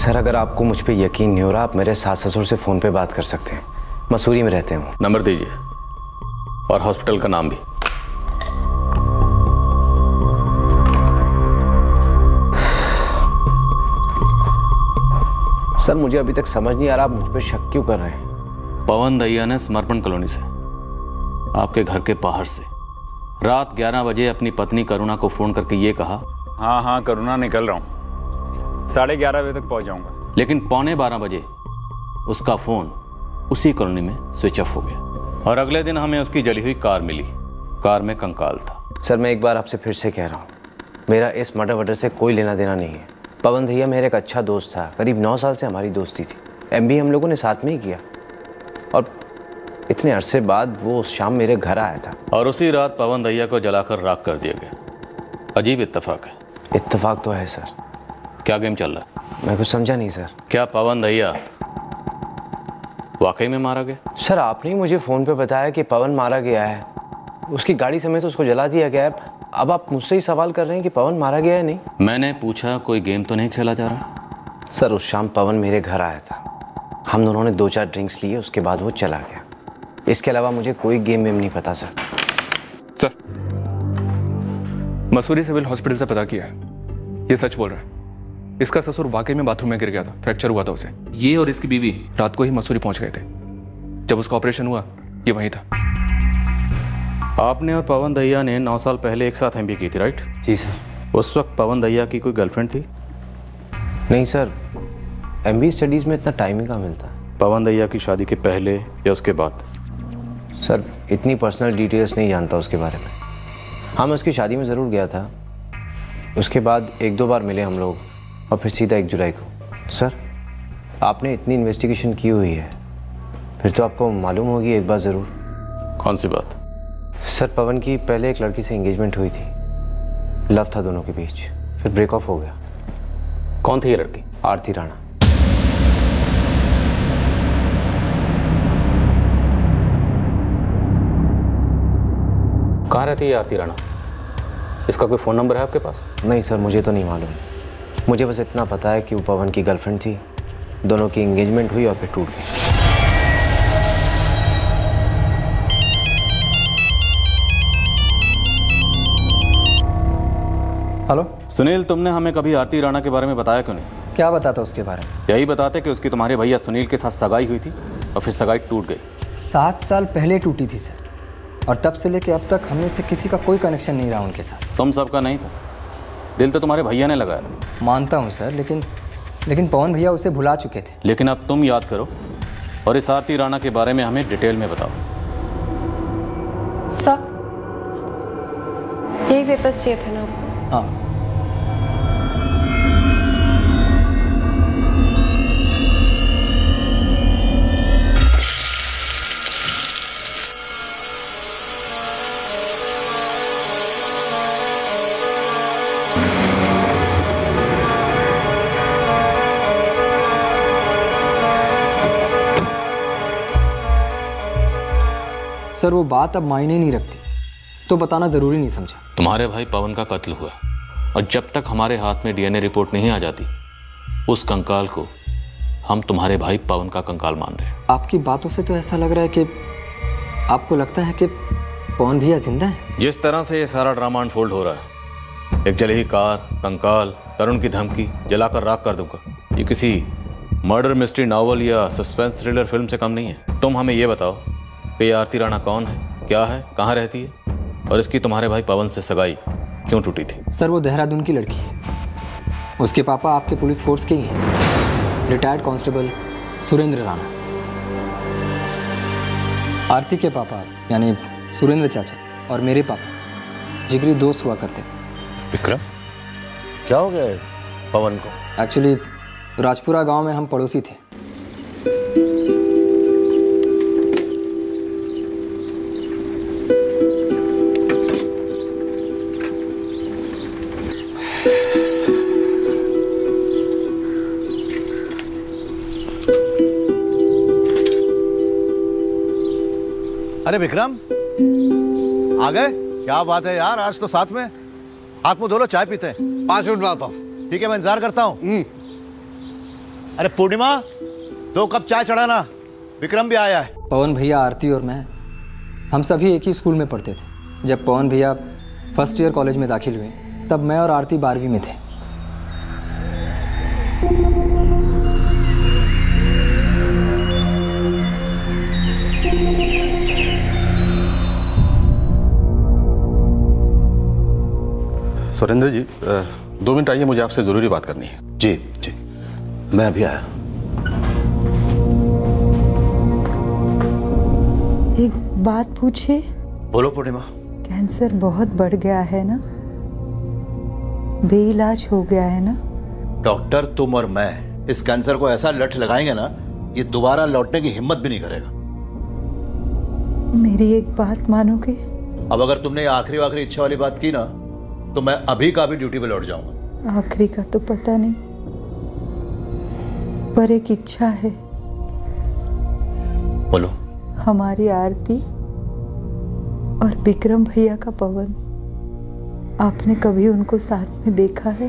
Sir अगर आपको मुझ पे यकीन नहीं हो रहा, आप मेरे सास ससुर से फ़ोन पे बात कर सकते हैं। मसूरी में रहते हैं। नंबर दीजिए और हॉस्पिटल का नाम भी। सर मुझे अभी तक समझ नहीं आ रहा आप मुझ पे शक क्यों कर रहे हैं। पवन दहिया ने समर्पण कॉलोनी से, आपके घर के बाहर से, रात 11 बजे अपनी पत्नी करुणा को फोन करके ये कहा, हाँ करुणा निकल रहा हूँ, 11:30 बजे तक पहुँच जाऊँगा। लेकिन 11:15 बजे उसका फोन उसी कॉलोनी में स्विच ऑफ हो गया और अगले दिन हमें उसकी जली हुई कार मिली। कार में कंकाल था। सर मैं एक बार आपसे फिर से कह रहा हूँ, मेरा इस मर्डर वर्डर से कोई लेना देना नहीं है। पवन दहिया मेरा एक अच्छा दोस्त था, करीब 9 साल से हमारी दोस्ती थी। MBA हम लोगों ने साथ में ही किया और इतने अरसे बाद वो उस शाम मेरे घर आया था। और उसी रात पवन दहिया को जलाकर राख कर दिया गया। अजीब इत्तेफाक है। इत्तेफाक तो है सर। क्या गेम चल रहा है? मैं कुछ समझा नहीं सर। क्या पवन दहिया वाकई में मारा गया? सर आपने ही मुझे फ़ोन पे बताया कि पवन मारा गया है, उसकी गाड़ी समेत उसको जला दिया गया है। अब आप मुझसे ही सवाल कर रहे हैं कि पवन मारा गया है? नहीं, मैंने पूछा कोई गेम तो नहीं खेला जा रहा? सर उस शाम पवन मेरे घर आया था, हम दोनों ने 2-4 ड्रिंक्स लिए, उसके बाद वो चला गया। इसके अलावा मुझे कोई गेम वेम नहीं पता sir. Sir Mussoorie civil hospital से पता किया है, ये सच बोल रहा है। इसका ससुर वाकई में बाथरूम में गिर गया था, फ्रैक्चर हुआ था उसे। ये और इसकी बीवी रात को ही मसूरी पहुंच गए थे। जब उसका ऑपरेशन हुआ ये वहीं था। आपने और पवन दहिया ने 9 साल पहले एक साथ MBA की थी, राइट? जी सर। उस वक्त पवन दहिया की कोई गर्लफ्रेंड थी? नहीं सर, MBA स्टडीज़ में इतना टाइम ही कहाँ मिलता। पवन दहिया की शादी के पहले या उसके बाद? सर इतनी पर्सनल डिटेल्स नहीं जानता उसके बारे में। हाँ मैं उसकी शादी में ज़रूर गया था, उसके बाद 1-2 बार मिले हम लोग और फिर सीधा 1 जुलाई को। सर आपने इतनी इन्वेस्टिगेशन की हुई है, फिर तो आपको मालूम होगी एक बात ज़रूर। कौन सी बात? सर पवन की पहले एक लड़की से एंगेजमेंट हुई थी, लव था दोनों के बीच, फिर ब्रेक ऑफ हो गया। कौन थी ये लड़की? आरती राणा। कहाँ रहती है आरती राणा? इसका कोई फ़ोन नंबर है आपके पास? नहीं सर मुझे तो नहीं मालूम, मुझे बस इतना पता है कि वो पवन की गर्लफ्रेंड थी, दोनों की एंगेजमेंट हुई और फिर टूट गई। हेलो सुनील, तुमने हमें कभी आरती राणा के बारे में बताया क्यों नहीं? क्या बताता उसके बारे में? यही बताते कि उसकी तुम्हारे भैया सुनील के साथ सगाई हुई थी और फिर सगाई टूट गई। 7 साल पहले टूटी थी सर, और तब से लेके अब तक हमें से किसी का कोई कनेक्शन नहीं रहा उनके साथ। तुम सबका नहीं था, दिल तो तुम्हारे भैया ने लगाया था। मानता हूँ सर, लेकिन पवन भैया उसे भुला चुके थे। लेकिन अब तुम याद करो और इस आरती राणा के बारे में हमें डिटेल में बताओ। सब यही पेपर्स चाहिए थे ना आपको? हाँ। सर वो बात अब मायने नहीं रखती, तो बताना ज़रूरी नहीं समझा। तुम्हारे भाई पवन का कत्ल हुआ और जब तक हमारे हाथ में DNA रिपोर्ट नहीं आ जाती, उस कंकाल को हम तुम्हारे भाई पवन का कंकाल मान रहे हैं। आपकी बातों से तो ऐसा लग रहा है कि आपको लगता है कि पवन भैया जिंदा है। जिस तरह से ये सारा ड्रामा अनफोल्ड हो रहा है, एक जली हुई कार, कंकाल, तरुण की धमकी, जलाकर राख कर दूंगा, ये किसी मर्डर मिस्ट्री नॉवल या सस्पेंस थ्रिलर फिल्म से कम नहीं है। तुम हमें ये बताओ कि ये आरती राणा कौन है, क्या है, कहाँ रहती है और इसकी तुम्हारे भाई पवन से सगाई क्यों टूटी थी? सर वो देहरादून की लड़की है, उसके पापा आपके पुलिस फोर्स के ही हैं, रिटायर्ड कांस्टेबल सुरेंद्र राणा। आरती के पापा यानी सुरेंद्र चाचा और मेरे पापा जिगरी दोस्त हुआ करते थे। विक्रम, क्या हो गया है पवन को? एक्चुअली राजपुरा गांव में हम पड़ोसी थे। अरे विक्रम, आ गए? क्या बात है यार, आज तो साथ में। हाथ मुंह धो लो, चाय पीते हैं। 5 मिनट में आता हूँ। ठीक है, मैं इंतजार करता हूँ। अरे पूर्णिमा, 2 कप चाय चढ़ाना, विक्रम भी आया है। पवन भैया, आरती और मैं, हम सभी एक ही स्कूल में पढ़ते थे। जब पवन भैया फर्स्ट ईयर कॉलेज में दाखिल हुए तब मैं और आरती 12वीं में थे। सुरेंद्र जी, 2 मिनट आइए, मुझे आपसे ज़रूरी बात करनी है। जी जी, मैं अभी आया। एक बात पूछे? बोलो पूर्णिमा। कैंसर बहुत बढ़ गया है ना, बेइलाज हो गया है ना। डॉक्टर, तुम और मैं इस कैंसर को ऐसा लठ लगाएंगे ना, ये दोबारा लौटने की हिम्मत भी नहीं करेगा। मेरी एक बात मानोगे? अब अगर तुमने ये आखिरी इच्छा वाली बात की ना, तो मैं अभी का भी ड्यूटी पे लौट जाऊंगा। आखिरी का तो पता नहीं, पर एक इच्छा है। बोलो। हमारी आरती और विक्रम भैया का पवन, आपने कभी उनको साथ में देखा है?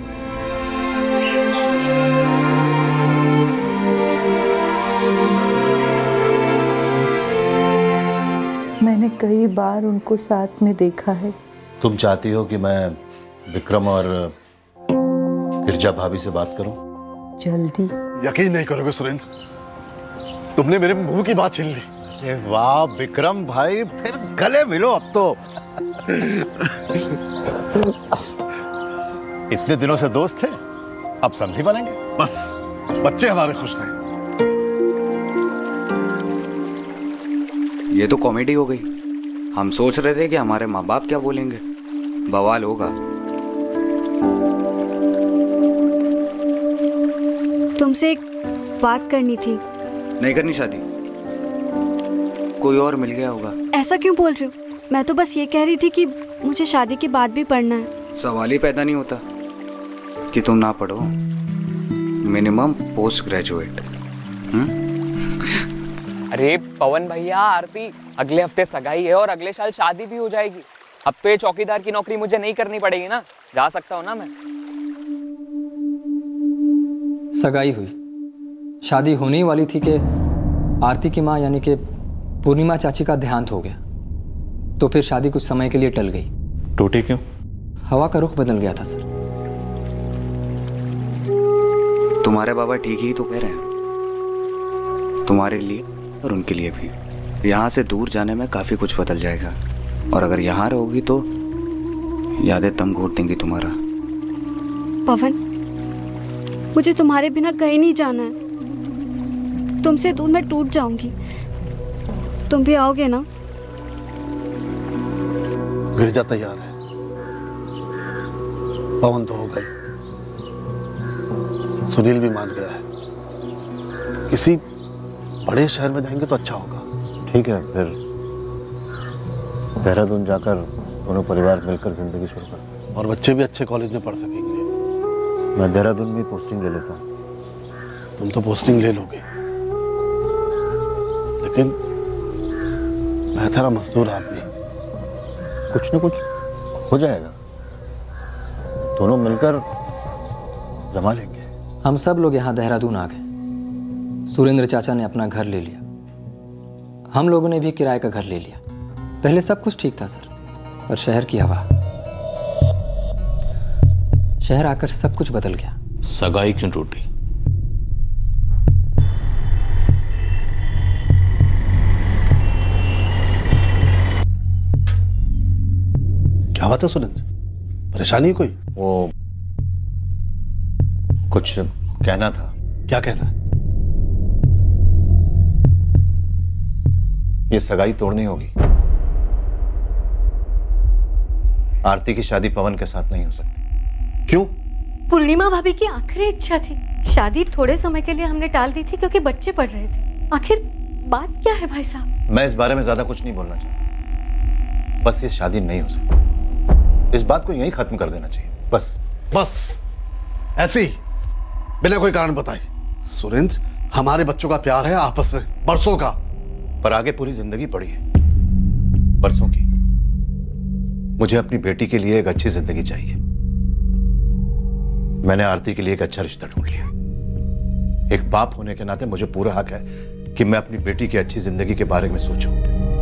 मैंने कई बार उनको साथ में देखा है। तुम चाहती हो कि मैं विक्रम और गिरजा भाभी से बात करूं? जल्दी। यकीन नहीं करोगे सुरेंद्र, तुमने मेरे मुंह की बात छीन ली। अरे वाह विक्रम भाई, फिर गले मिलो अब तो। इतने दिनों से दोस्त थे, अब समधी बनेंगे। बस बच्चे हमारे खुश रहे। ये तो कॉमेडी हो गई। हम सोच रहे थे कि हमारे माँ बाप क्या बोलेंगे, बवाल होगा। तुमसे एक बात करनी थी। नहीं करनी शादी, कोई और मिल गया होगा। ऐसा क्यों बोल रहे हो? मैं तो बस ये कह रही थी कि मुझे शादी के बाद भी पढ़ना है। सवाल ही पैदा नहीं होता कि तुम ना पढ़ो, मिनिमम पोस्ट ग्रेजुएट। अरे पवन भैया, आरती, अगले हफ्ते सगाई है और अगले साल शादी भी हो जाएगी। अब तो ये चौकीदार की नौकरी मुझे नहीं करनी पड़ेगी ना, जा सकता हूँ ना मैं। सगाई हुई, शादी होने ही वाली थी कि आरती की माँ यानी कि पूर्णिमा चाची का देहांत हो गया, तो फिर शादी कुछ समय के लिए टल गई। टूटी क्यों? हवा का रुख बदल गया था सर। तुम्हारे बाबा ठीक ही तो कह रहे हैं, तुम्हारे लिए और उनके लिए भी। यहाँ से दूर जाने में काफ़ी कुछ बदल जाएगा, और अगर यहाँ रहोगी तो यादें दम घोट देंगी तुम्हारा। पवन, मुझे तुम्हारे बिना कहीं नहीं जाना है। तुमसे दूर मैं टूट जाऊंगी। तुम भी आओगे ना? गिरजा तैयार है, पवन तो हो गई, सुनील भी मान गया है। किसी बड़े शहर में जाएंगे तो अच्छा होगा। ठीक है, फिर देहरादून जाकर दोनों परिवार मिलकर जिंदगी शुरू करते हैं। और बच्चे भी अच्छे कॉलेज में पढ़ सकेंगे। मैं देहरादून में पोस्टिंग ले लेता हूँ। तुम तो पोस्टिंग ले लोगे, लेकिन मैं तेरा मजदूर आदमी, कुछ न कुछ हो जाएगा, दोनों मिलकर जमा लेंगे। हम सब लोग यहाँ देहरादून आ गए। सुरेंद्र चाचा ने अपना घर ले लिया, हम लोगों ने भी किराए का घर ले लिया। पहले सब कुछ ठीक था सर, पर शहर की हवा, शहर आकर सब कुछ बदल गया। सगाई क्यों टूटी? क्या बात है सुरेंद्र, परेशानी है कोई? वो कुछ कहना था। क्या कहना है? ये सगाई तोड़नी होगी। आरती की शादी पवन के साथ नहीं हो सकती। क्यों? पूर्णिमा भाभी की आखिरी इच्छा थी। शादी थोड़े समय के लिए हमने टाल दी थी क्योंकि बच्चे पढ़ रहे थे। आखिर बात क्या है भाई साहब? मैं इस बारे में ज्यादा कुछ नहीं बोलना चाहता, बस ये शादी नहीं हो सकती। इस बात को यहीं खत्म कर देना चाहिए, बस। बस ऐसे ही बिना कोई कारण बताए। सुरेंद्र, हमारे बच्चों का प्यार है आपस में बरसों का, पर आगे पूरी जिंदगी पड़ी है, बरसों की। मुझे अपनी बेटी के लिए एक अच्छी जिंदगी चाहिए। मैंने आरती के लिए एक अच्छा रिश्ता ढूंढ लिया। एक बाप होने के नाते मुझे पूरा हक है कि मैं अपनी बेटी की अच्छी जिंदगी के बारे में सोचूं।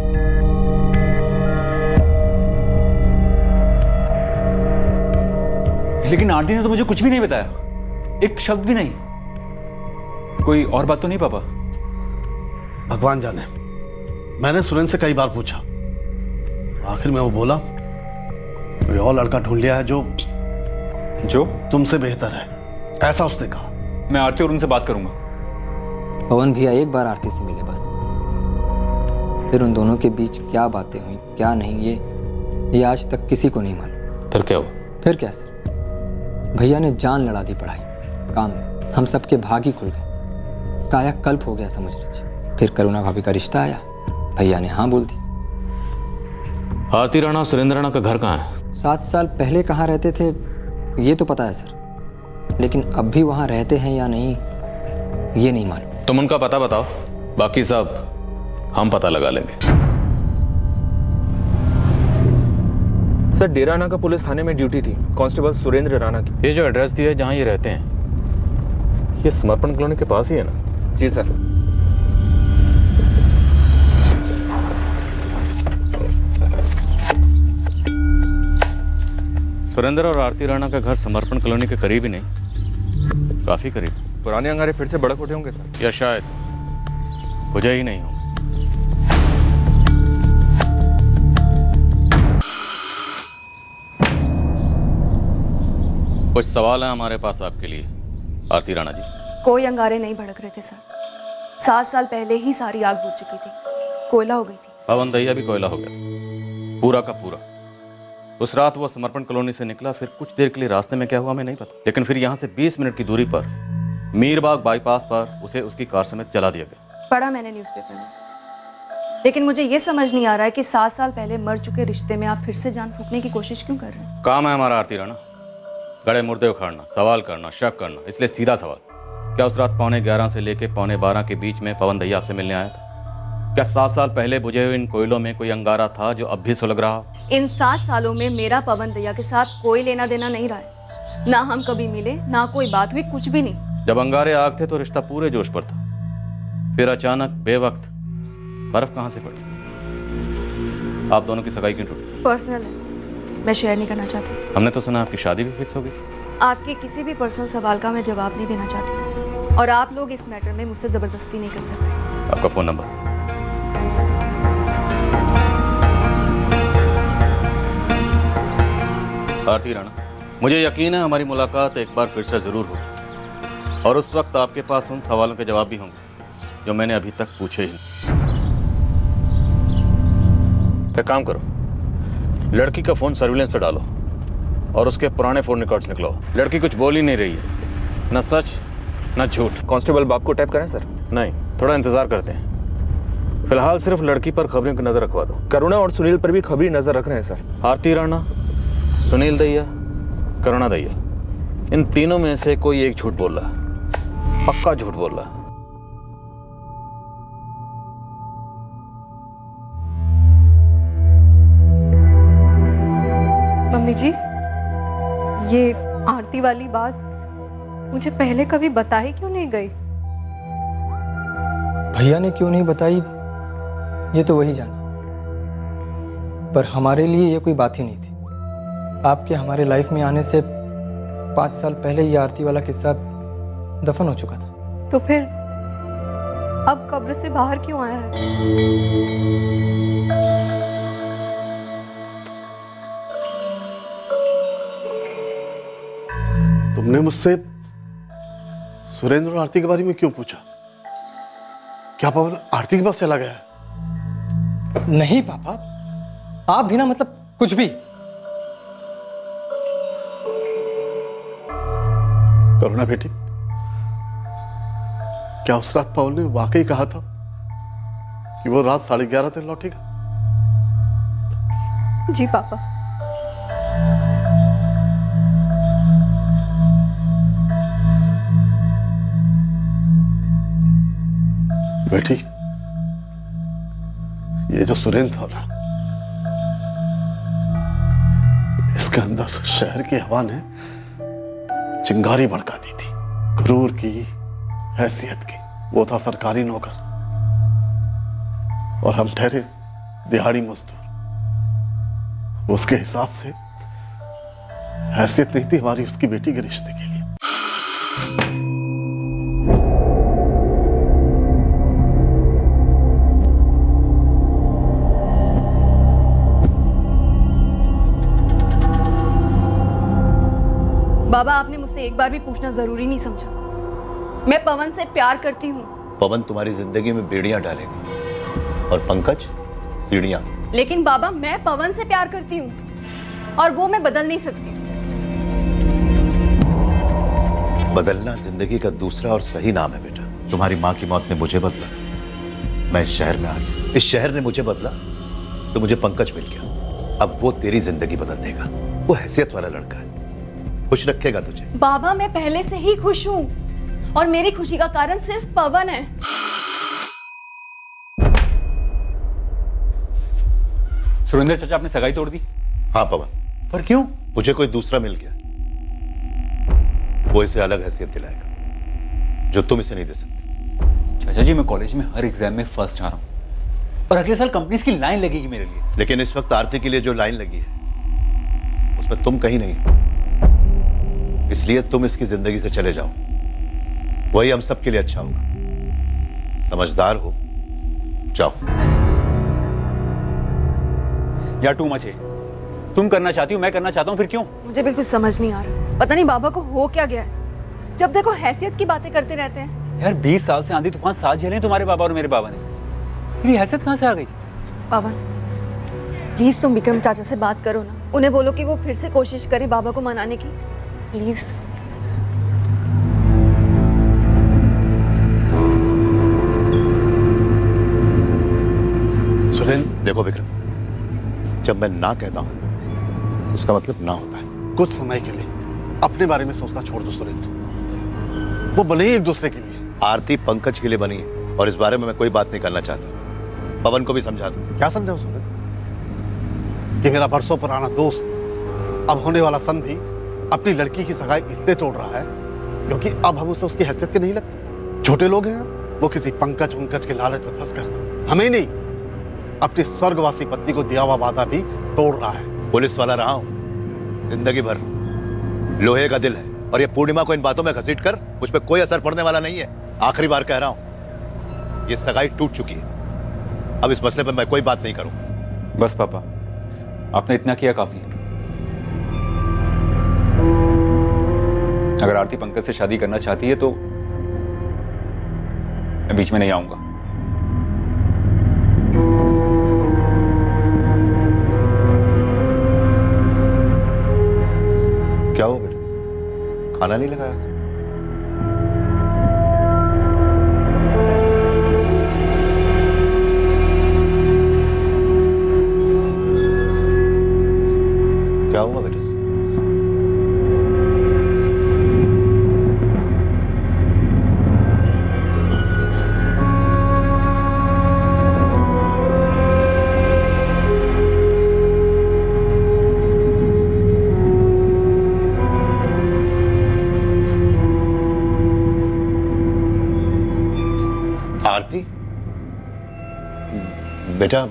लेकिन आंटी ने तो मुझे कुछ भी नहीं बताया, एक शब्द भी नहीं। कोई और बात तो नहीं पापा? भगवान जाने, मैंने सुरेंद्र से कई बार पूछा, आखिर में वो बोला कोई और लड़का ढूंढ लिया है जो तुमसे बेहतर है, ऐसा उसने कहा। मैं आरती और उनसे बात करूंगा। पवन भैया एक बार आरती से मिले बस, फिर उन दोनों के बीच क्या बातें हुई क्या नहीं ये आज तक किसी को नहीं मालूम। फिर क्या हुआ? फिर क्या सर, भैया ने जान लड़ा दी पढ़ाई काम में, हम सबके भाग ही खुल गए, कायाकल्प हो गया समझ लीजिए। फिर करुणा भाभी का रिश्ता आया, भैया ने हाँ बोल दी। आरती राणा और सुरेंद्र राणा का घर कहाँ है? 7 साल पहले कहाँ रहते थे ये तो पता है सर, लेकिन अब भी वहाँ रहते हैं या नहीं ये नहीं मालूम। तुम उनका पता बताओ, बाकी सब हम पता लगा लेंगे। सर डेरा राणा का पुलिस थाने में ड्यूटी थी, कांस्टेबल सुरेंद्र राणा की। ये जो एड्रेस दिया है जहाँ ये रहते हैं, ये समर्पण कॉलोनी के पास ही है ना? जी सर। सुरेंद्र और आरती राणा का घर समर्पण कॉलोनी के करीब ही नहीं, काफी करीब। पुराने अंगारे फिर से बड़क उठे होंगे सर, या शायद वजह ही नहीं हो। कुछ सवाल है हमारे पास आपके लिए आरती राणा जी। कोई अंगारे नहीं भड़क रहे थे सर, 7 साल पहले ही सारी आग बुझ चुकी थी, कोयला हो गई थी। पवन दैया भी कोयला हो गया, पूरा का पूरा। उस रात वो समर्पण कॉलोनी से निकला, फिर कुछ देर के लिए रास्ते में क्या हुआ हमें नहीं पता, लेकिन फिर यहाँ से 20 मिनट की दूरी पर मीरबाग बाईपास पर उसे उसकी कार समेत जला दिया गया। पढ़ा मैंने न्यूज़पेपर में, लेकिन मुझे ये समझ नहीं आ रहा है कि 7 साल पहले मर चुके रिश्ते में आप फिर से जान फूंकने की कोशिश क्यों कर रहे हैं? काम है हमारा आरती राणा, गड़े मुर्दे उखाड़ना, सवाल करना, शक करना। इसलिए सीधा सवाल, क्या उस रात 11:15 से लेके 11:15 के बीच में पवन दैया आपसे मिलने आया था? क्या 7 साल पहले बुझे हुए इन कोयलों में कोई अंगारा था जो अब भी सुलग रहा? इन 7 सालों में मेरा पवन दैया के साथ कोई लेना देना नहीं रहा है, ना हम कभी मिले, ना कोई बात हुई, कुछ भी नहीं। जब अंगारे आग थे तो रिश्ता पूरे जोश पर था, फिर अचानक बेवक्त बर्फ कहां से पड़ी? आप दोनों की सगाई क्यों टूटी? पर्सनल है, मैं शेयर नहीं करना चाहती। हमने तो सुना आपकी शादी भी फिक्स हो गई। आपके किसी भी पर्सनल सवाल का मैं जवाब नहीं देना चाहती, और आप लोग इस मैटर में मुझसे जबरदस्ती नहीं कर सकते। आपका फोन नंबर? आरती राणा, मुझे यकीन है हमारी मुलाकात एक बार फिर से जरूर होगी, और उस वक्त आपके पास उन सवालों के जवाब भी होंगे जो मैंने अभी तक पूछे ही नहीं। एक काम करो, लड़की का फोन सर्विलेंस पे डालो और उसके पुराने फोन रिकॉर्ड्स निकलो। लड़की कुछ बोल ही नहीं रही है, न सच न झूठ। कांस्टेबल बाप को टैप करें सर? नहीं, थोड़ा इंतजार करते हैं। फिलहाल सिर्फ लड़की पर खबरों की नजर रखवा दो। करुणा और सुनील पर भी खबरी नजर रख रहे हैं सर। आरती राणा, सुनील दैया, करुणा दैया, इन तीनों में से कोई एक झूठ बोल रहा है, पक्का झूठ बोल रहा है। मम्मी जी, ये आरती वाली बात मुझे पहले कभी बताई क्यों नहीं गई? भैया ने क्यों नहीं बताई ये तो वही जाने, पर हमारे लिए ये कोई बात ही नहीं थी। आपके हमारे लाइफ में आने से 5 साल पहले ये आरती वाला किस्सा दफन हो चुका था। तो फिर अब कब्र से बाहर क्यों आया है? तुमने मुझसे सुरेंद्र और आरती के बारे में क्यों पूछा? क्या पवन आरती के पास चला गया है? नहीं पापा, आप भी ना मतलब कुछ भी। करुणा बेटी, क्या उस रात पवन ने वाकई कहा था कि वो रात 11:30 तक लौटेगा? जी पापा। बेटी, ये जो सुरेंद्र था ना, इसके अंदर शहर की हवा ने चिंगारी भड़का दी थी, क्रूर की, हैसियत की। वो था सरकारी नौकर और हम ठहरे दिहाड़ी मजदूर। उसके हिसाब से हैसियत नहीं थी हमारी उसकी बेटी के रिश्ते के लिए। बाबा, आपने मुझसे एक बार भी पूछना जरूरी नहीं समझा। मैं पवन से प्यार करती हूँ। पवन तुम्हारी जिंदगी में बेड़ियां डालेगा और पंकज सीढ़ियां। लेकिन बाबा, मैं पवन से प्यार करती हूँ और वो मैं बदल नहीं सकती। बदलना जिंदगी का दूसरा और सही नाम है बेटा। तुम्हारी माँ की मौत ने मुझे बदला, मैं इस शहर में आ गया, इस शहर ने मुझे बदला, तो मुझे पंकज मिल गया। अब वो तेरी जिंदगी बदल देगा। वो हैसियत वाला लड़का है, खुश रखेगा तुझे। बाबा, मैं पहले से ही खुश हूँ और मेरी खुशी का कारण सिर्फ पवन है। सुरेंद्र चाचा, आपने सगाई तोड़ दी? हाँ पवन। पर क्यों? मुझे कोई दूसरा मिल गया, वो इसे अलग हैसियत दिलाएगा जो तुम इसे नहीं दे सकते। चाचा जी, मैं कॉलेज में हर एग्जाम में फर्स्ट आ रहा हूँ और अगले साल कंपनीज की लाइन लगेगी मेरे लिए। लेकिन इस वक्त आरती के लिए जो लाइन लगी है उसमें तुम कहीं नहीं, इसलिए तुम इसकी जिंदगी से चले जाओ, वही हम सब के लिए अच्छा होगा। समझदार हो, जाओ। या टू मच है। तुम करना चाहती हो, मैं करना चाहता हूँ, फिर क्यों? मुझे भी कुछ समझ नहीं आ रहा। पता नहीं बाबा को हो क्या गया है, जब देखो हैसियत की बातें करते रहते हैं। यार 20 साल से आंधी तूफान साथ झेले तुम्हारे बाबा और मेरे बाबा ने, मेरी हैसियत कहाँ से आ गई? पवन, प्लीज तुम विक्रम चाचा से बात करो ना, उन्हें बोलो कि वो फिर से कोशिश करें बाबा को मनाने की, प्लीज। सुनील, देखो विक्रम, जब मैं ना कहता हूं उसका मतलब ना होता है। कुछ समय के लिए अपने बारे में सोचना छोड़ दो सुरेंद्र, वो बने ही एक दूसरे के लिए। आरती पंकज के लिए बनी है और इस बारे में मैं कोई बात नहीं करना चाहता। पवन को भी समझा दो। क्या समझाओ सुरेंद्र? कि मेरा बरसों पुराना दोस्त अब होने वाला संधि अपनी लड़की की सगाई इसलिए तोड़ रहा है क्योंकि अब हम उसे उसकी हैसियत के नहीं लगते। छोटे लोग हैं, वो किसी पंकज उंकज के लालच में फंसकर हमें नहीं, अपनी स्वर्गवासी पत्नी को दिया हुआ वादा भी तोड़ रहा है। पुलिस वाला रहा हूं जिंदगी भर, लोहे का दिल है, और ये पूर्णिमा को इन बातों में घसीट कर मुझ पर कोई असर पड़ने वाला नहीं है। आखिरी बार कह रहा हूं, ये सगाई टूट चुकी है, अब इस मसले पर मैं कोई बात नहीं करूं। बस पापा, आपने इतना किया काफी है। अगर आरती पंकज से शादी करना चाहती है तो मैं बीच में नहीं आऊंगा। क्या हुआ बेटा, खाना नहीं लगाया? क्या हुआ बेटा? आरती, बेटा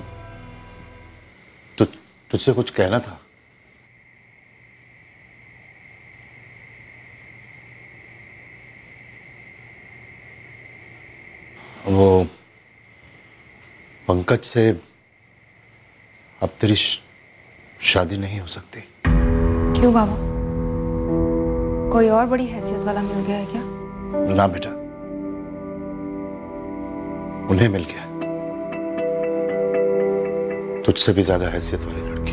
तुझसे कुछ कहना था। वो पंकज से अब तेरी शादी नहीं हो सकती। क्यों बाबा, कोई और बड़ी हैसियत वाला मिल गया है क्या? ना बेटा, उन्हें मिल गया, तुझसे भी ज्यादा हैसियत वाली लड़की,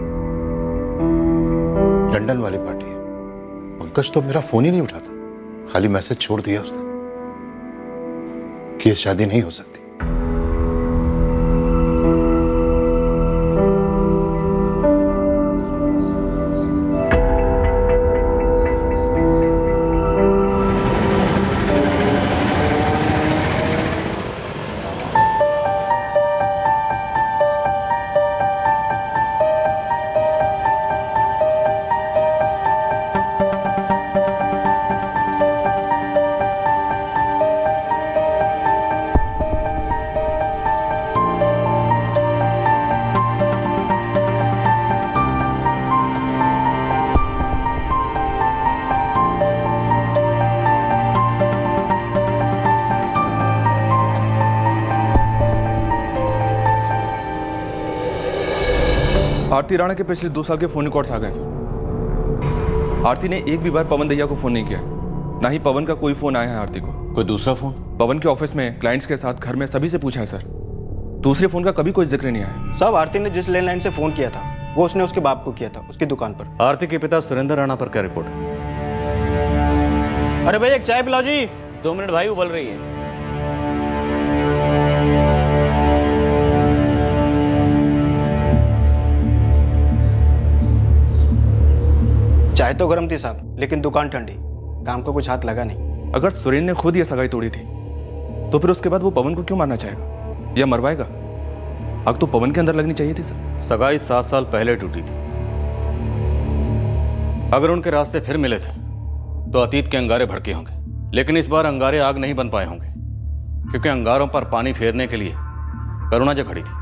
लंदन वाली पार्टी है। पंकज तो मेरा फोन ही नहीं उठाता, खाली मैसेज छोड़ दिया उसने कि ये शादी नहीं हो सकती। आरती राणा के पिछले 2 साल के फोन रिकॉर्ड्स आ गए सर। आरती ने एक भी बार पवन दैया को फोन नहीं किया, ना ही पवन का कोई फोन आया है आरती को। कोई दूसरा फोन? पवन के ऑफिस में, क्लाइंट्स के साथ, घर में सभी से पूछा है सर, दूसरे फोन का कभी कोई जिक्र नहीं आया। साहब आरती ने जिस लैंडलाइन से फोन किया था वो उसने उसके बाप को किया था, उसकी दुकान पर। आरती के पिता सुरेंद्र राणा पर क्या रिपोर्ट है? अरे भाई एक चाय पिलाओ जी। 2 मिनट भाई, उबल रही है। चाय तो गर्म थी साहब, लेकिन दुकान ठंडी, काम को कुछ हाथ लगा नहीं। अगर सुरेंद्र ने खुद ये सगाई तोड़ी थी तो फिर उसके बाद वो पवन को क्यों मारना चाहेगा या मरवाएगा? आग तो पवन के अंदर लगनी चाहिए थी सर। सगाई 7 साल पहले टूटी थी। अगर उनके रास्ते फिर मिले थे तो अतीत के अंगारे भड़के होंगे, लेकिन इस बार अंगारे आग नहीं बन पाए होंगे, क्योंकि अंगारों पर पानी फेरने के लिए करुणा जो खड़ी थी।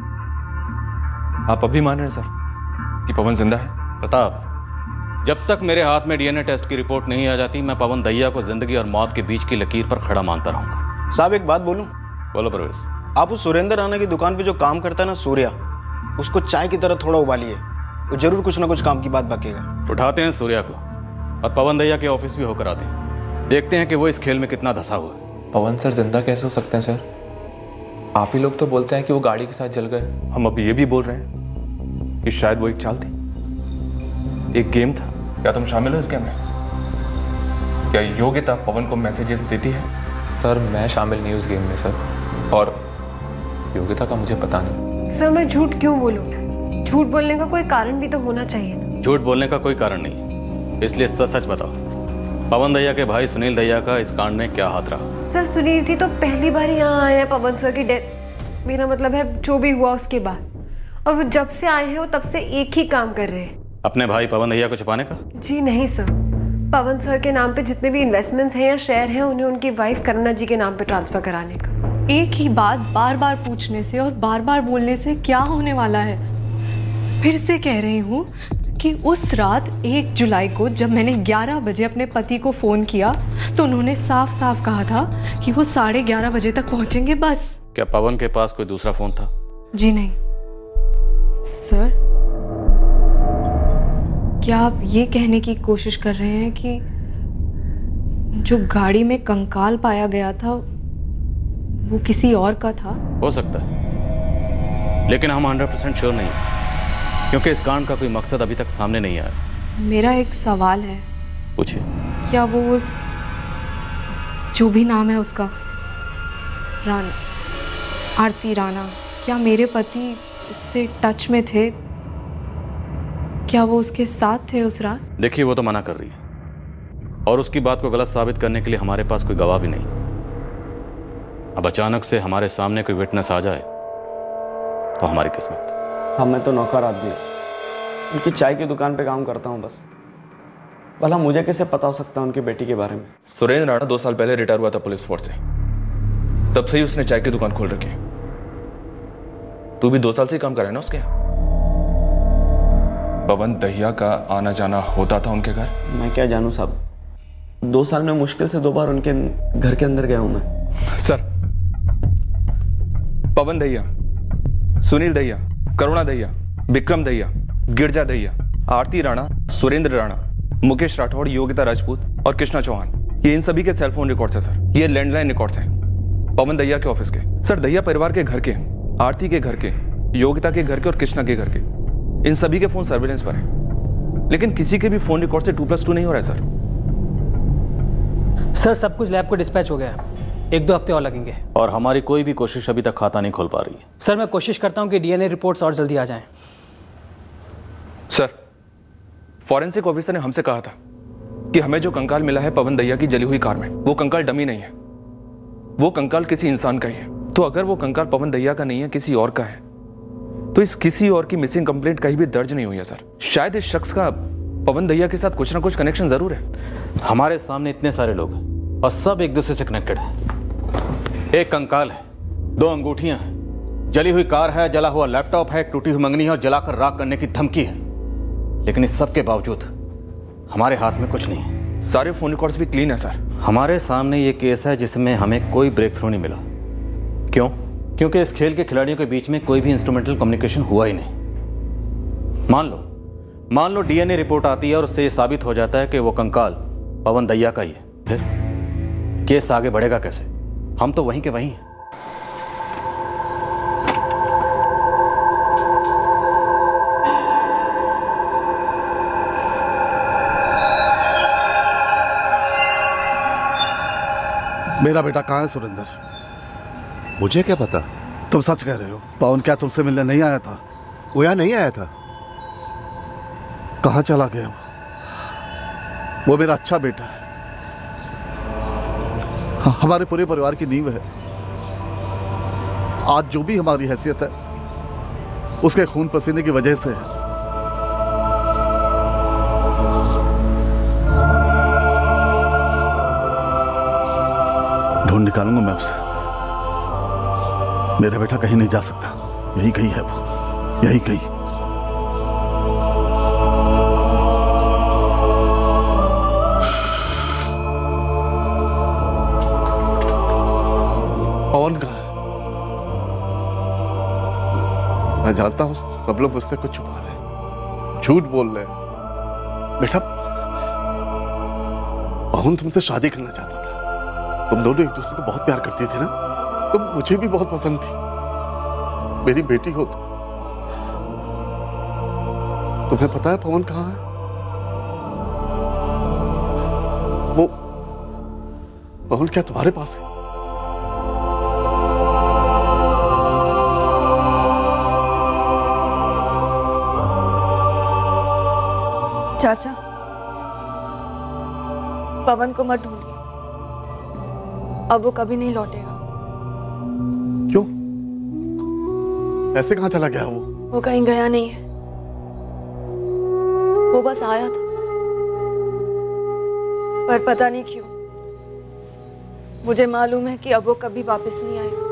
आप अभी मान रहे हैं सर कि पवन जिंदा है? प्रताप, जब तक मेरे हाथ में डीएनए टेस्ट की रिपोर्ट नहीं आ जाती, मैं पवन दैया को जिंदगी और मौत के बीच की लकीर पर खड़ा मानता रहूंगा। साहब एक बात बोलूं? बोलो प्रवेश। आप उस सुरेंद्र राणा की दुकान पे जो काम करता है ना सूर्या, उसको चाय की तरह थोड़ा उबालिए, वो जरूर कुछ ना कुछ काम की बात बकेगा। उठाते हैं सूर्या को और पवन दैया के ऑफिस भी होकर आते हैं, देखते हैं कि वो इस खेल में कितना धंसा हुआ है। पवन सर जिंदा कैसे हो सकते हैं सर? आप ही लोग तो बोलते हैं कि वो गाड़ी के साथ जल गए। हम अब ये भी बोल रहे हैं कि शायद वो एक चाल थी, एक गेम था। क्या तुम शामिल हो इस गेम में? क्या योग्यता पवन को मैसेजेस देती है? सर मैं शामिल नहीं उस गेम में सर, और योग्यता का मुझे पता नहीं। सर मैं झूठ क्यों बोलूं? झूठ बोलने का कोई कारण भी तो होना चाहिए ना। झूठ बोलने का कोई कारण नहीं, इसलिए सच बताओ, पवन दैया के भाई सुनील दैया का इस कांड में क्या हाथ रहा? सर सुनील जी तो पहली बार यहाँ आए हैं पवन सर की डेथ, मेरा मतलब है जो भी हुआ उसके बाद, और वो जब से आए हैं वो तब से एक ही काम कर रहे हैं। अपने भाई पवन दैया को छुपाने का? जी नहीं सर, पवन सर के नाम पे जितने भी इन्वेस्टमेंट्स हैं या शेयर हैं उन्हें उनकी वाइफ करुणा जी के नाम पे ट्रांसफर कराने का। एक ही बात बार बार पूछने से और बार बार बोलने से क्या होने वाला है? फिर से कह रही हूँ कि उस रात 1 जुलाई को जब मैंने 11 बजे अपने पति को फ़ोन किया तो उन्होंने साफ साफ कहा था कि वो 11:30 बजे तक पहुँचेंगे बस। क्या पवन के पास कोई दूसरा फ़ोन था? जी नहीं। सर क्या आप ये कहने की कोशिश कर रहे हैं कि जो गाड़ी में कंकाल पाया गया था वो किसी और का था? हो सकता है, लेकिन हम 100% श्योर नहीं हैं, क्योंकि इस कांड का कोई मकसद अभी तक सामने नहीं आया। मेरा एक सवाल है। पूछिए। क्या वो उस जो भी नाम है उसका राणा, आरती राणा, क्या मेरे पति उससे टच में थे? क्या वो उसके साथ थे उस रात? देखिए वो तो मना कर रही है, और उसकी बात को गलत साबित करने के लिए हमारे पास कोई गवाह भी नहीं। अब अचानक से हमारे सामने कोई विटनेस आ जाए तो हमारी किस्मत। हाँ मैं तो नौकर आदमी हूँ, उनकी चाय की दुकान पे काम करता हूँ बस। भला मुझे कैसे पता हो सकता है उनकी बेटी के बारे में? सुरेंद्र राणा 2 साल पहले रिटायर हुआ था पुलिस फोर्स से, तब से ही उसने चाय की दुकान खोल रखी है। तू भी 2 साल से ही काम कर रहा है ना उसके यहाँ? पवन दैया का आना जाना होता था उनके घर? मैं क्या जानूँ साहब, 2 साल में मुश्किल से 2 बार उनके घर के अंदर गया हूँ मैं। सर पवन दैया, सुनील दैया, करुणा दैया, विक्रम दैया, गिरजा दैया, आरती राणा, सुरेंद्र राणा, मुकेश राठौड़, योगिता राजपूत और कृष्णा चौहान, ये इन सभी के सेलफोन रिकॉर्ड्स हैं सर। ये लैंडलाइन रिकॉर्ड्स हैं पवन दैया के ऑफिस के। सर दैया परिवार के घर के, आरती के घर के, योगिता के घर के और कृष्णा के घर के, इन सभी के फोन सर्विलेंस पर हैं, लेकिन किसी के भी फोन रिकॉर्ड से 2+2 नहीं हो रहा है सर। सर सब कुछ लैब को डिस्पैच हो गया है, 1-2 हफ्ते और लगेंगे। और हमारी कोई भी कोशिश अभी तक खाता नहीं खोल पा रही है। सर मैं कोशिश करता हूं कि डीएनए रिपोर्ट्स और जल्दी आ जाएं। सर फॉरेंसिक ऑफिसर ने हमसे कहा था कि हमें जो कंकाल मिला है पवन दैया की जली हुई कार में, वो कंकाल डमी नहीं है, वो कंकाल किसी इंसान का ही है। तो अगर वो कंकाल पवन दैया का नहीं है, किसी और का है, तो इस किसी और की मिसिंग कंप्लेंट कहीं भी दर्ज नहीं हुई है सर। शायद इस शख्स का पवन दैया के साथ कुछ ना कुछ कनेक्शन जरूर है। हमारे सामने इतने सारे लोग हैं और सब एक दूसरे से कनेक्टेड हैं। एक कंकाल है, 2 अंगूठियां हैं, जली हुई कार है, जला हुआ लैपटॉप है, टूटी हुई मंगनी है और जलाकर राख करने की धमकी है। लेकिन इस सब के बावजूद हमारे हाथ में कुछ नहीं है। सारे फोन रिकॉर्ड्स भी क्लीन है सर। हमारे सामने ये केस है जिसमें हमें कोई ब्रेक थ्रू नहीं मिला। क्यों? क्योंकि इस खेल के खिलाड़ियों के बीच में कोई भी इंस्ट्रूमेंटल कम्युनिकेशन हुआ ही नहीं। मान लो डीएनए रिपोर्ट आती है और उससे ये साबित हो जाता है कि वो कंकाल पवन दैया का ही है, फिर केस आगे बढ़ेगा कैसे? हम तो वहीं के वहीं हैं। मेरा बेटा कहाँ है सुरेंद्र? मुझे क्या पता? तुम सच कह रहे हो? पवन क्या तुमसे मिलने नहीं आया था? वो यहाँ नहीं आया था। कहाँ चला गया वो मेरा अच्छा बेटा है, हमारे पूरे परिवार की नींव है। आज जो भी हमारी हैसियत है उसके खून पसीने की वजह से है। ढूंढ निकालूंगा मैं उसे। मेरा बेटा कहीं नहीं जा सकता, यही कहीं है वो, यही कहीं। पवन कहाँ है? मैं जानता हूं सब लोग मुझसे कुछ छुपा रहे हैं, झूठ बोल रहे हैं। बेटा, पवन तुमसे शादी करना चाहता था। तुम दोनों एक दूसरे को बहुत प्यार करती थी ना? तुम मुझे भी बहुत पसंद थी, मेरी बेटी हो तुम। तुम्हें पता है पवन कहाँ है? वो पवन क्या तुम्हारे पास है? चाचा, पवन को मत ढूंढिए, अब वो कभी नहीं लौटेगा। क्यों? ऐसे कहाँ चला गया वो? वो कहीं गया नहीं है, वो बस आया था, पर पता नहीं क्यों मुझे मालूम है कि अब वो कभी वापस नहीं आएगा।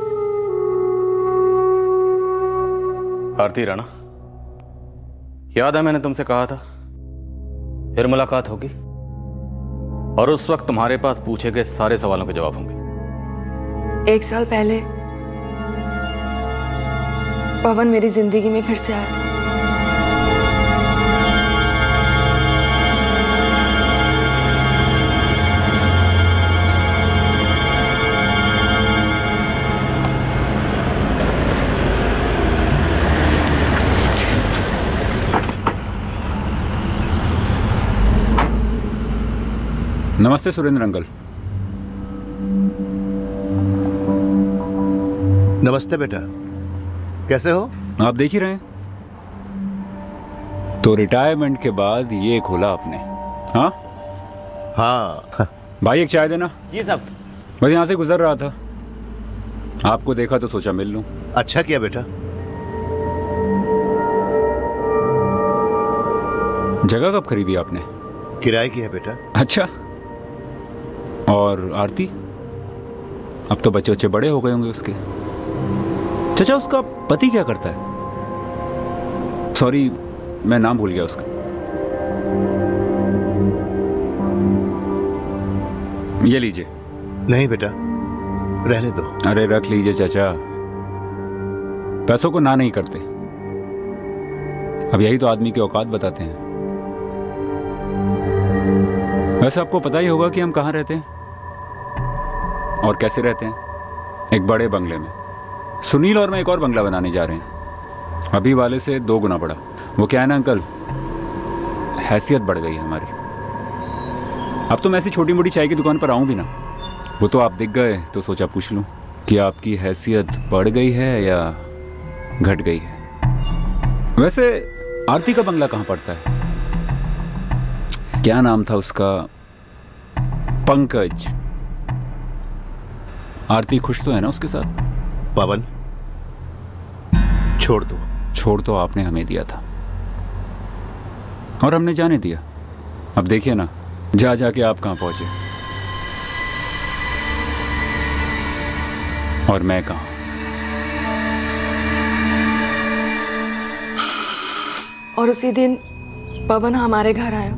आरती राणा, याद है मैंने तुमसे कहा था फिर मुलाकात होगी और उस वक्त तुम्हारे पास पूछे गए सारे सवालों के जवाब होंगे। 1 साल पहले पवन मेरी जिंदगी में फिर से आया था। नमस्ते सुरेंद्र अंकल। नमस्ते बेटा, कैसे हो? आप देख ही रहे हैं तो रिटायरमेंट के बाद ये खोला आपने। हाँ हाँ भाई, एक चाय देना। जी साहब। बस यहाँ से गुजर रहा था, आपको देखा तो सोचा मिल लूं। अच्छा किया बेटा। जगह कब खरीदी आपने? किराए की है बेटा। अच्छा, और आरती? अब तो बच्चे बच्चे बड़े हो गए होंगे उसके। चाचा, उसका पति क्या करता है? सॉरी, मैं नाम भूल गया उसका। ये लीजिए। नहीं बेटा, रहने दो। अरे रख लीजिए चाचा, पैसों को ना नहीं करते। अब यही तो आदमी की औकात बताते हैं। वैसे आपको पता ही होगा कि हम कहाँ रहते हैं और कैसे रहते हैं। एक बड़े बंगले में। सुनील और मैं एक और बंगला बनाने जा रहे हैं, अभी वाले से 2 गुना बड़ा। वो क्या है ना अंकल, हैसियत बढ़ गई है हमारी। अब तो मैं ऐसी छोटी मोटी चाय की दुकान पर आऊं भी ना, वो तो आप दिख गए तो सोचा पूछ लूं कि आपकी हैसियत बढ़ गई है या घट गई है। वैसे आरती का बंगला कहाँ पड़ता है? क्या नाम था उसका? पंकज। आरती खुश तो है ना उसके साथ? पवन, छोड़ दो। छोड़ तो आपने हमें दिया था और हमने जाने दिया। अब देखिए ना, जा जाके आप कहां पहुंचे और मैं कहां। और उसी दिन पवन हमारे घर आया।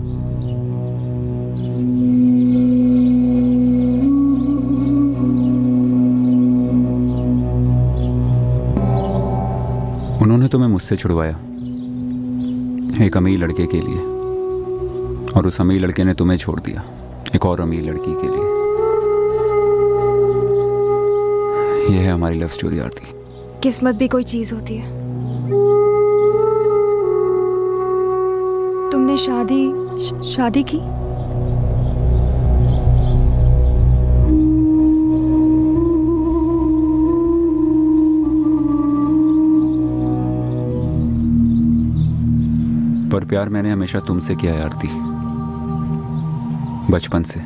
उन्होंने तुम्हें मुझसे छुड़वाया, एक अमीर लड़के के लिए, और उस अमीर लड़के ने तुम्हें छोड़ दिया एक और अमीर लड़की के लिए। यह है हमारी लव स्टोरी आरती। किस्मत भी कोई चीज होती है। तुमने शादी की? पर प्यार मैंने हमेशा तुमसे किया है आरती, बचपन से।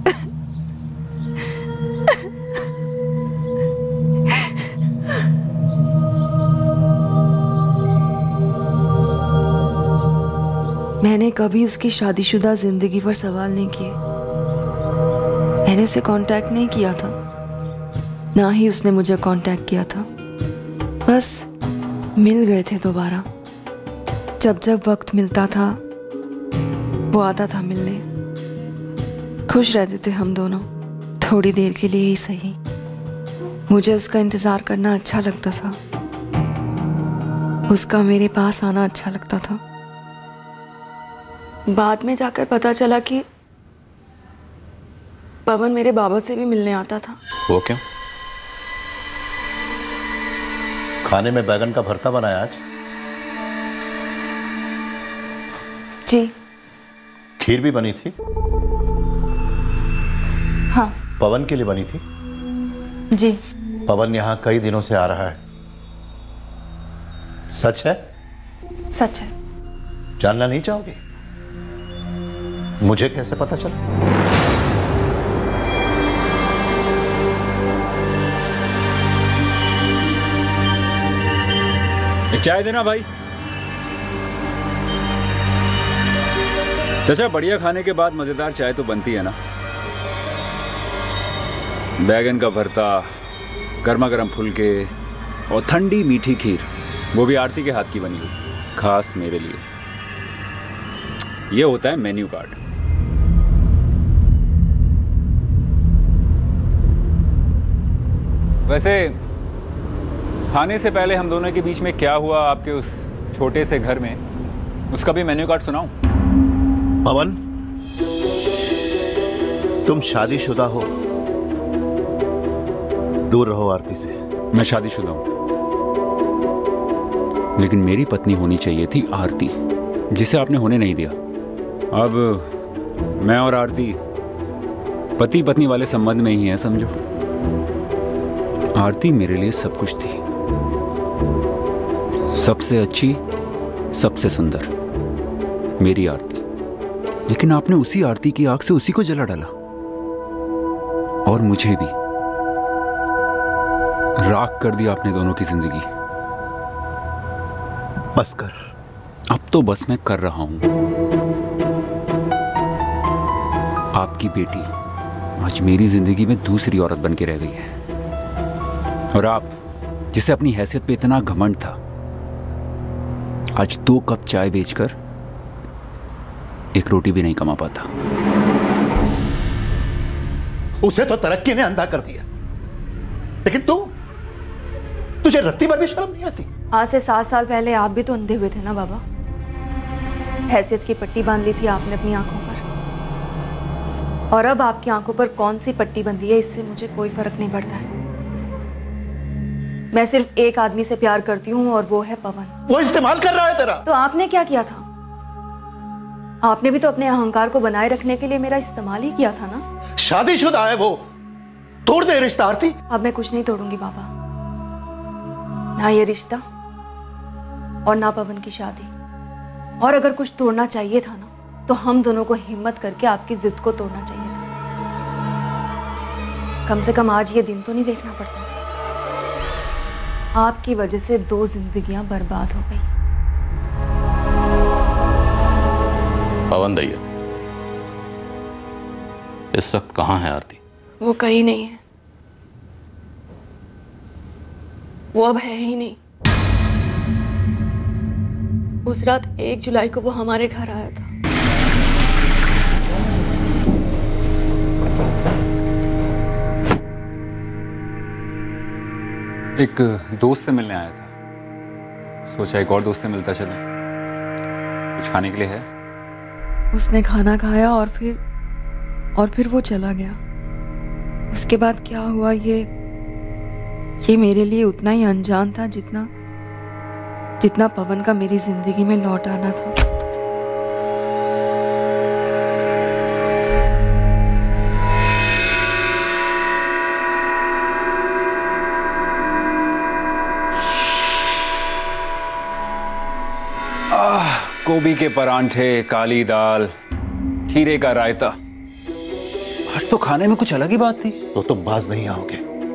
मैंने कभी उसकी शादीशुदा जिंदगी पर सवाल नहीं किए। मैंने उसे कांटेक्ट नहीं किया था, ना ही उसने मुझे कांटेक्ट किया था। बस मिल गए थे दोबारा। जब जब वक्त मिलता था वो आता था मिलने। खुश रहते थे हम दोनों, थोड़ी देर के लिए ही सही। मुझे उसका इंतज़ार करना अच्छा लगता था, उसका मेरे पास आना अच्छा लगता था। बाद में जाकर पता चला कि पवन मेरे बाबा से भी मिलने आता था। वो क्यों? खाने में बैगन का भरता बनाया आज? जी। खीर भी बनी थी? हाँ। पवन के लिए बनी थी? जी। पवन यहाँ कई दिनों से आ रहा है, सच है? सच है। जानना नहीं चाहोगे? मुझे कैसे पता चला? एक चाय देना भाई। चाचा, बढ़िया खाने के बाद मजेदार चाय तो बनती है ना। बैगन का भरता, गर्मा गर्म फुलके और ठंडी मीठी खीर, वो भी आरती के हाथ की बनी हुई, खास मेरे लिए। ये होता है मेन्यू कार्ड। वैसे खाने से पहले हम दोनों के बीच में क्या हुआ आपके उस छोटे से घर में, उसका भी मेन्यू कार्ड सुनाऊं? पवन, तुम शादीशुदा हो, दूर रहो आरती से। मैं शादीशुदा हूं, लेकिन मेरी पत्नी होनी चाहिए थी आरती, जिसे आपने होने नहीं दिया। अब मैं और आरती पति पत्नी वाले संबंध में ही हैं, समझो। आरती मेरे लिए सब कुछ थी, सबसे अच्छी, सबसे सुंदर, मेरी आरती। लेकिन आपने उसी आरती की आग से उसी को जला डाला, और मुझे भी राख कर दिया आपने दोनों की जिंदगी। बस कर। अब तो बस मैं कर रहा हूं। आपकी बेटी आज मेरी जिंदगी में दूसरी औरत बन के रह गई है, और आप, जिसे अपनी हैसियत पे इतना घमंड था, आज 2 कप चाय बेचकर एक रोटी भी नहीं कमा पाता। उसे तो तरक्की ने अंधा कर दिया, लेकिन तुझे रत्ती भर भी शर्म नहीं आती? आज से 7 साल पहले आप भी तो अंधे हुए थे ना बाबा। हैसियत की पट्टी बांध ली थी आपने अपनी आंखों पर, और अब आपकी आंखों पर कौन सी पट्टी बंधी है इससे मुझे कोई फर्क नहीं पड़ता है। मैं सिर्फ एक आदमी से प्यार करती हूँ, और वो है पवन। वो इस्तेमाल कर रहा है तेरा। तो आपने क्या किया था? आपने भी तो अपने अहंकार को बनाए रखने के लिए मेरा इस्तेमाल ही किया था ना। शादीशुदा है वो, तोड़ दे रिश्ता आरती। अब मैं कुछ नहीं तोड़ूंगी बाबा, ना ये रिश्ता और ना पवन की शादी। और अगर कुछ तोड़ना चाहिए था ना, तो हम दोनों को हिम्मत करके आपकी जिद को तोड़ना चाहिए था। कम से कम आज ये दिन तो नहीं देखना पड़ता। आपकी वजह से 2 जिंदगियां बर्बाद हो गई। पवन दैया इस वक्त कहाँ है आरती? वो कहीं नहीं है, वो अब है ही नहीं। उस रात 1 जुलाई को वो हमारे घर आया था। एक दोस्त से मिलने आया था, सोचा एक और दोस्त से मिलता चलूं। कुछ खाने के लिए है? उसने खाना खाया और फिर वो चला गया। उसके बाद क्या हुआ ये मेरे लिए उतना ही अनजान था जितना पवन का मेरी जिंदगी में लौट आना था। गोभी के परांठे, काली दाल, खीरे का रायता। आज तो खाने में कुछ अलग ही बात थी। तो तुम बाज नहीं आओगे,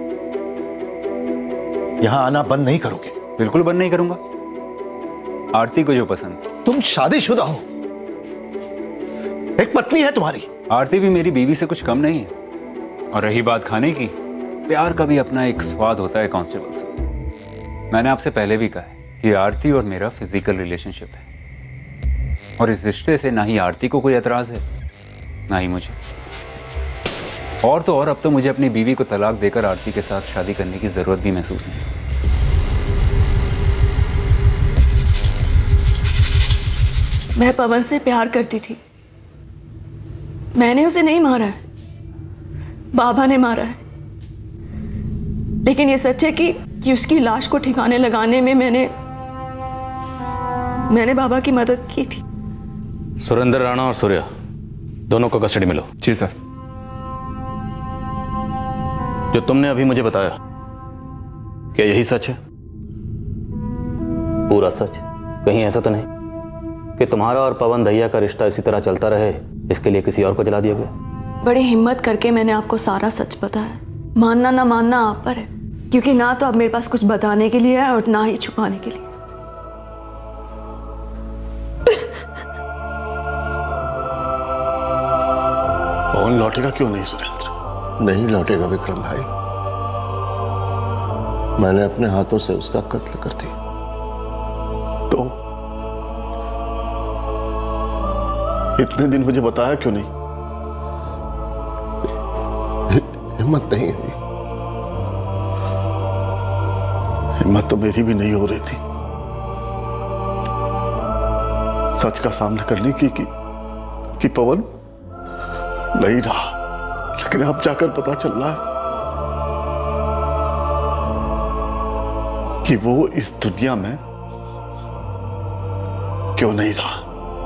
यहां आना बंद नहीं करोगे? बिल्कुल बंद नहीं करूंगा। आरती को जो पसंद। तुम शादीशुदा हो, एक पत्नी है तुम्हारी। आरती भी मेरी बीवी से कुछ कम नहीं है। और रही बात खाने की, प्यार का भी अपना एक स्वाद होता है कांस्टेबल साहब। मैंने आपसे पहले भी कहा है कि आरती और मेरा फिजिकल रिलेशनशिप है, और इस रिश्ते से ना ही आरती को कोई एतराज है ना ही मुझे। और तो और अब तो मुझे अपनी बीवी को तलाक देकर आरती के साथ शादी करने की जरूरत भी महसूस नहीं। मैं पवन से प्यार करती थी। मैंने उसे नहीं मारा है, बाबा ने मारा है। लेकिन ये सच है कि उसकी लाश को ठिकाने लगाने में मैंने बाबा की मदद की थी। सुरेंद्र राणा और सूर्या दोनों को कस्टडी में लो। जी सर। जो तुमने अभी मुझे बताया, क्या यही सच है? पूरा सच? कहीं ऐसा तो नहीं कि तुम्हारा और पवन दहिया का रिश्ता इसी तरह चलता रहे, इसके लिए किसी और को जला दिया गया? बड़ी हिम्मत करके मैंने आपको सारा सच बताया। मानना ना मानना आप पर है, क्योंकि ना तो अब मेरे पास कुछ बताने के लिए है और ना ही छुपाने के लिए। पवन लौटेगा क्यों नहीं सुरेंद्र? नहीं लौटेगा विक्रम भाई। मैंने अपने हाथों से उसका कत्ल कर दिया। तो इतने दिन मुझे बताया क्यों नहीं? हिम्मत नहीं हुई। हिम्मत तो मेरी भी नहीं हो रही थी सच का सामना करने की कि पवन नहीं रहा। लेकिन अब जाकर पता चल रहा है कि वो इस दुनिया में क्यों नहीं रहा।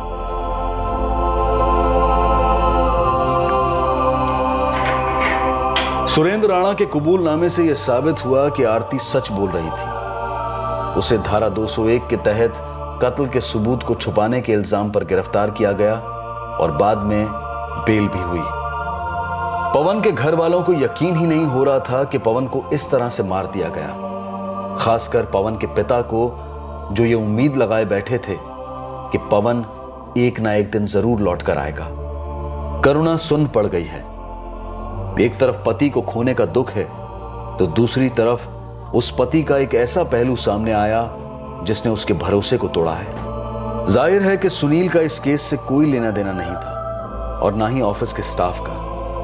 सुरेंद्र राणा के कबूलनामे से यह साबित हुआ कि आरती सच बोल रही थी। उसे धारा 201 के तहत कत्ल के सबूत को छुपाने के इल्जाम पर गिरफ्तार किया गया और बाद में बेल भी हुई। पवन के घर वालों को यकीन ही नहीं हो रहा था कि पवन को इस तरह से मार दिया गया। खासकर पवन के पिता को, जो ये उम्मीद लगाए बैठे थे कि पवन एक ना एक दिन जरूर लौट कर आएगा। करुणा सुन पड़ गई है। एक तरफ पति को खोने का दुख है, तो दूसरी तरफ उस पति का एक ऐसा पहलू सामने आया जिसने उसके भरोसे को तोड़ा है। जाहिर है कि सुनील का इस केस से कोई लेना देना नहीं था और ना ही ऑफिस के स्टाफ का।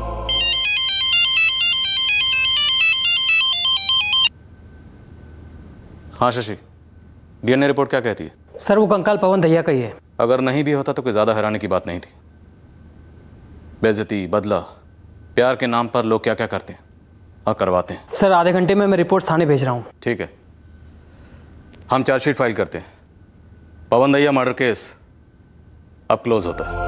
हाँ शशि, डीएनए रिपोर्ट क्या कहती है? सर वो कंकाल पवन दहिया का ही है। अगर नहीं भी होता तो कोई ज्यादा हैरानी की बात नहीं थी। बेइज्जती, बदला, प्यार के नाम पर लोग क्या क्या करते हैं और करवाते हैं। सर आधे घंटे में मैं रिपोर्ट थाने भेज रहा हूँ। ठीक है, हम चार्जशीट फाइल करते हैं। पवन दहिया मर्डर केस अब क्लोज होता है।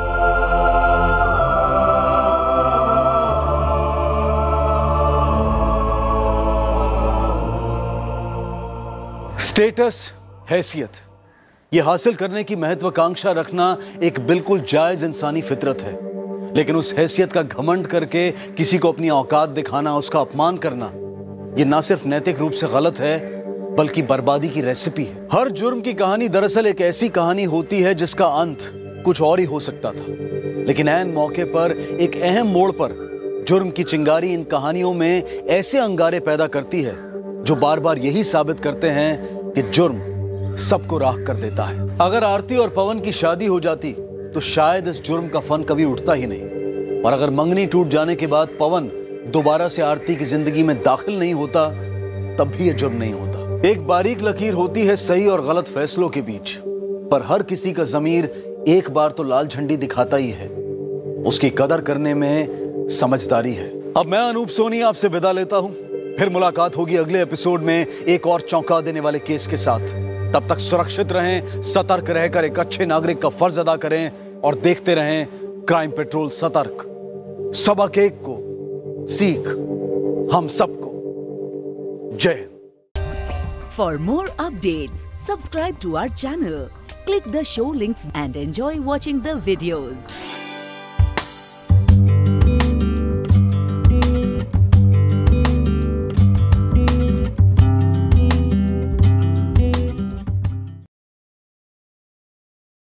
स्टेटस, हैसियत, यह हासिल करने की महत्वाकांक्षा रखना एक बिल्कुल जायज इंसानी फितरत है। लेकिन उस हैसियत का घमंड करके किसी को अपनी औकात दिखाना, उसका अपमान करना, यह ना सिर्फ नैतिक रूप से गलत है बल्कि बर्बादी की रेसिपी है। हर जुर्म की कहानी दरअसल एक ऐसी कहानी होती है जिसका अंत कुछ और ही हो सकता था, लेकिन ऐन मौके पर एक अहम मोड़ पर जुर्म की चिंगारी इन कहानियों में ऐसे अंगारे पैदा करती है जो बार बार यही साबित करते हैं कि जुर्म सबको राख कर देता है। अगर आरती और पवन की शादी हो जाती तो शायद इस जुर्म का फन कभी उठता ही नहीं, और अगर मंगनी टूट जाने के बाद पवन दोबारा से आरती की जिंदगी में दाखिल नहीं होता तब भी यह जुर्म नहीं होता। एक बारीक लकीर होती है सही और गलत फैसलों के बीच, पर हर किसी का ज़मीर एक बार तो लाल झंडी दिखाता ही है। उसकी कदर करने में समझदारी है। अब मैं अनूप सोनी आपसे विदा लेता हूं। फिर मुलाकात होगी अगले एपिसोड में एक और चौंका देने वाले केस के साथ। तब तक सुरक्षित रहें, सतर्क रहकर एक अच्छे नागरिक का फर्ज अदा करें और देखते रहें क्राइम पेट्रोल सतर्क। सबक एक को, सीख हम सबको। जय Hind. For more updates, subscribe to our channel, click the show links and enjoy watching the videos.